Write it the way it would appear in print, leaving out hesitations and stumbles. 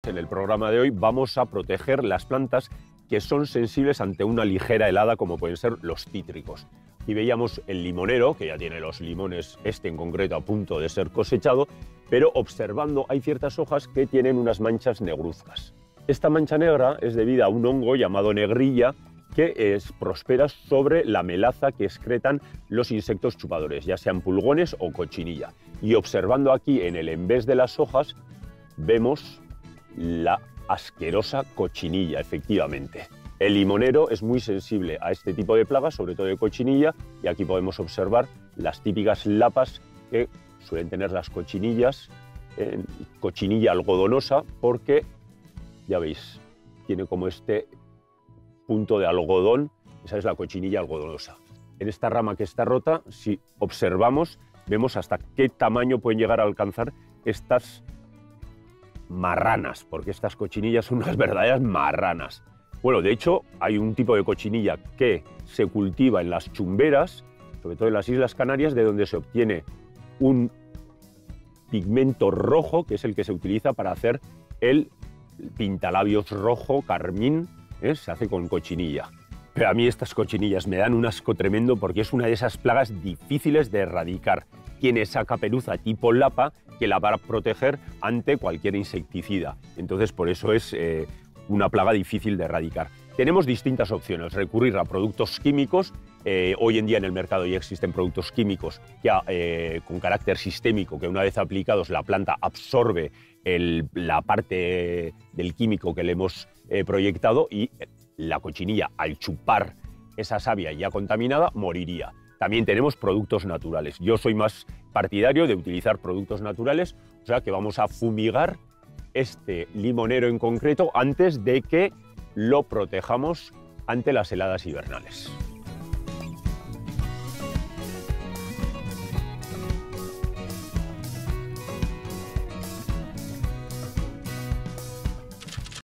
en el programa de hoy vamos a proteger las plantas que son sensibles ante una ligera helada, como pueden ser los cítricos. Y veíamos el limonero, que ya tiene los limones, este en concreto, a punto de ser cosechado, pero observando hay ciertas hojas que tienen unas manchas negruzcas. Esta mancha negra es debida a un hongo llamado negrilla que prospera sobre la melaza que excretan los insectos chupadores, ya sean pulgones o cochinilla. Y observando aquí en el envés de las hojas, vemos la asquerosa cochinilla, efectivamente. El limonero es muy sensible a este tipo de plagas, sobre todo de cochinilla, y aquí podemos observar las típicas lapas que suelen tener las cochinillas, cochinilla algodonosa, porque, ya veis, tiene como este punto de algodón, esa es la cochinilla algodonosa. En esta rama que está rota, si observamos, vemos hasta qué tamaño pueden llegar a alcanzar estas marranas, porque estas cochinillas son unas verdaderas marranas. Bueno, de hecho, hay un tipo de cochinilla que se cultiva en las chumberas, sobre todo en las Islas Canarias, de donde se obtiene un pigmento rojo, que es el que se utiliza para hacer el pintalabios rojo, carmín, se hace con cochinilla. Pero a mí estas cochinillas me dan un asco tremendo porque es una de esas plagas difíciles de erradicar. Tiene esa caperuza tipo lapa que la va a proteger ante cualquier insecticida. Entonces, por eso es una plaga difícil de erradicar. Tenemos distintas opciones: recurrir a productos químicos. Hoy en día en el mercado ya existen productos químicos que, con carácter sistémico, que una vez aplicados la planta absorbe la parte del químico que le hemos proyectado, y la cochinilla, al chupar esa savia ya contaminada, moriría. También tenemos productos naturales. Yo soy más partidario de utilizar productos naturales, o sea que vamos a fumigar este limonero en concreto antes de que lo protejamos ante las heladas invernales.